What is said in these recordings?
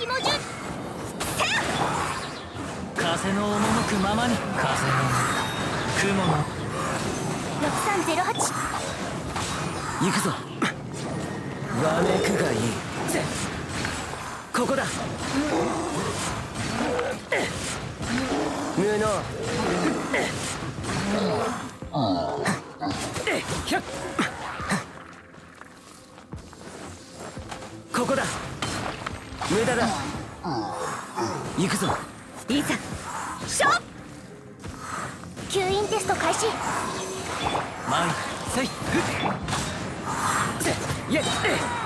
もじゅ風の赴くままに。風の雲の 6308。 行くぞ。わめくがいい。ここだ。無能。ここだ。無駄だ。行くぞ。 いざ勝負。吸引テスト開始。 前せいイエ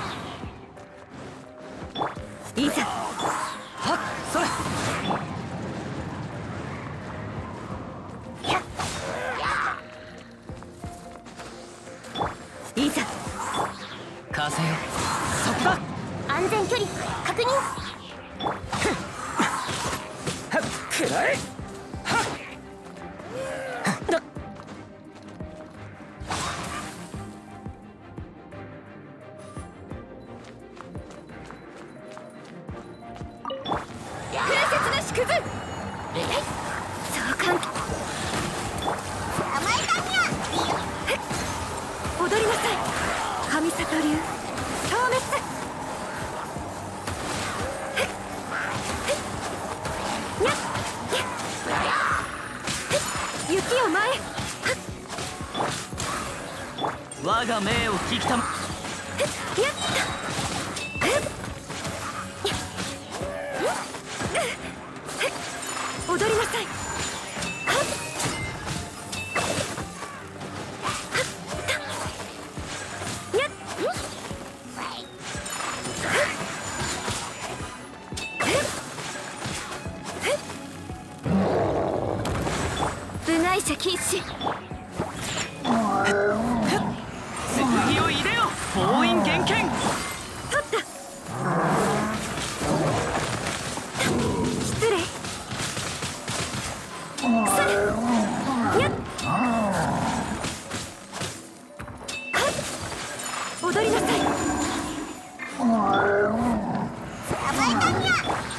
イ。 いざはっそれ。 いざ風よそこだ。 安全距離確認。 はっくらえ。はっそうかん。甘いかにゃ。踊りなさい。神里流消滅。にゃ雪を前。 我が命を聞きたま。 踊りなさい。部外者禁止。 剣を入れよ。封印厳禁。 取った。失礼。踊りなさい。甘いかにゃ。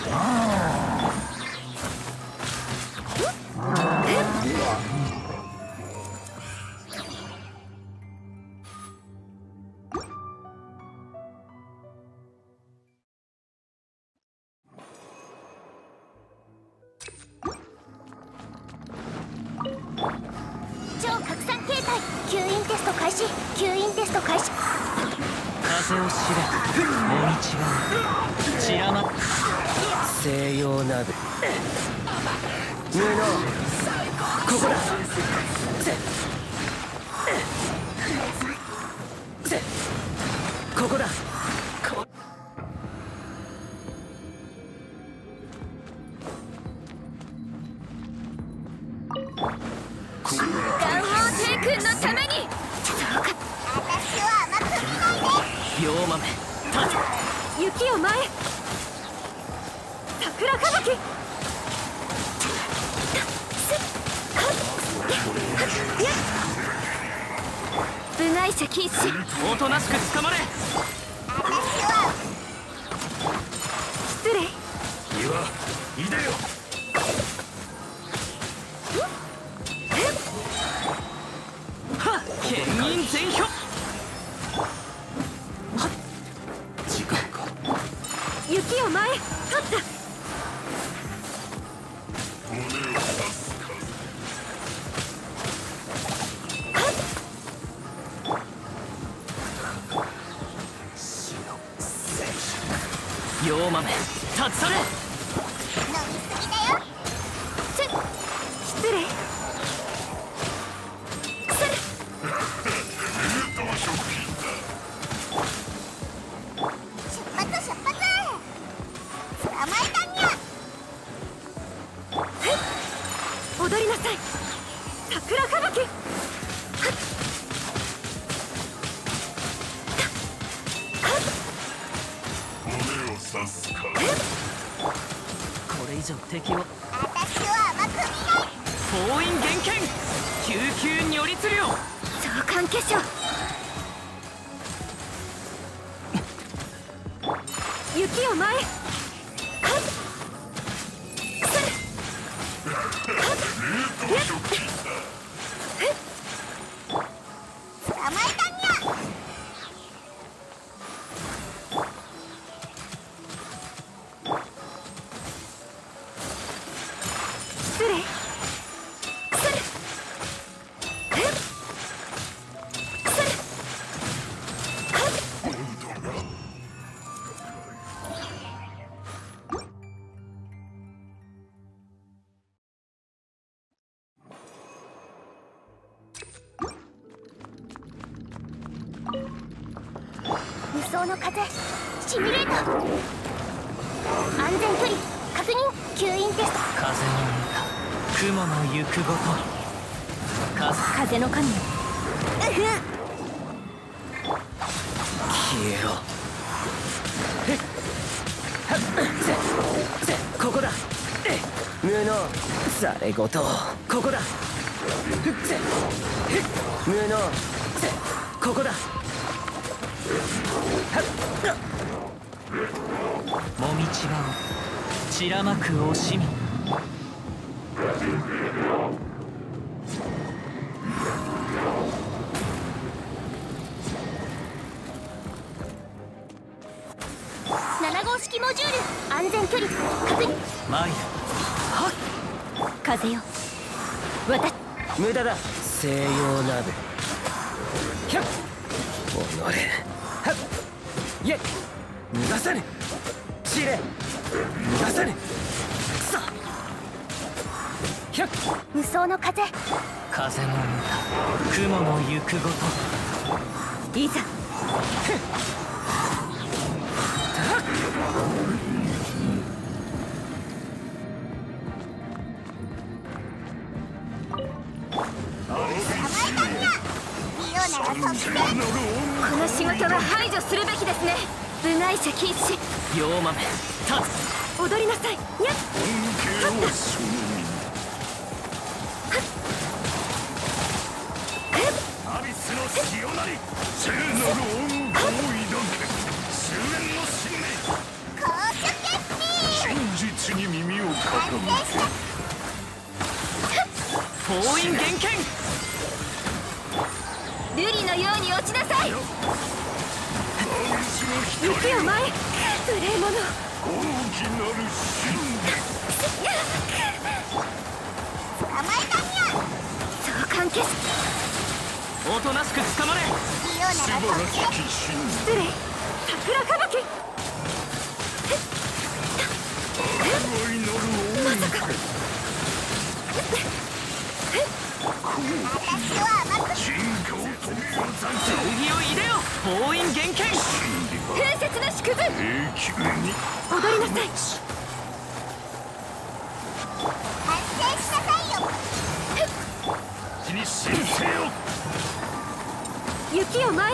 超拡散形態。吸引テスト開始。吸引テスト開始。 風を知れ。燃え違う散らま西洋鍋。無能。ここだ。ここだ。 ガンホー帝君のために。そうか。私は甘く見ないで。 両豆立つ。 雪を前。桜吹雪。部外者禁止。 おとなしく捕まれ。 私は失礼。 いでよ。 はっ牽引全票。 時間か。 雪を前。取った。 両豆立ち去れ。 飲みすぎだよ。失礼。出発。捕まえたにゃ。踊りなさい。桜吹雪。 これ以上敵を。 私は甘く見ない。 封印厳禁。救急如律令。 召喚化粧。雪を前。 捕まえたにゃ。失礼。くする。くする。無双の風シミュレート。安全距離確認。吸引テスト。 風の中雲の行くごと風の神よ。 消えろ。ここだ。無能されごとここだ。無能ここだ。もみちばを散らまく惜しみ。 7号式モジュール安全距離確認。 マイル風よ。私無駄だ。西洋鍋ひゃっ己はっいえ逃がさぬ。知れ逃がさぬ。くそひゃっ無双の風。 風の歌雲の行くごといざ。この仕事は排除するべきですね。部外者禁止。 妖豆立つ。 踊りなさい。にゃっ。 アビスの潮なり聖なる恩を抱け。終焉の信念公主決定。 真実に耳を傾け。 封印厳剣。 瑠璃のように落ちなさい。 アビスの雪光を前。無礼者。 大きなる信捕まえたにゃ。召喚消し。 おとなしく捕まれ。 リオなら素晴らしき信失礼。桜吹雪。 念愛なる恩進化を遂げよ残剣を入れよ。封印厳剣。 風雪の縮図。 永久に踊りなさい。反省しなさいよ。 地に神聖を。 雪を前。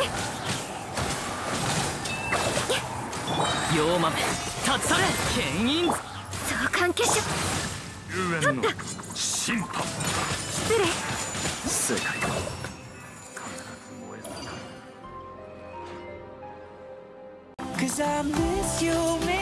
妖豆立つされ。牽引召喚消し。 遊園の審判。 失礼。 世界は Cause I miss you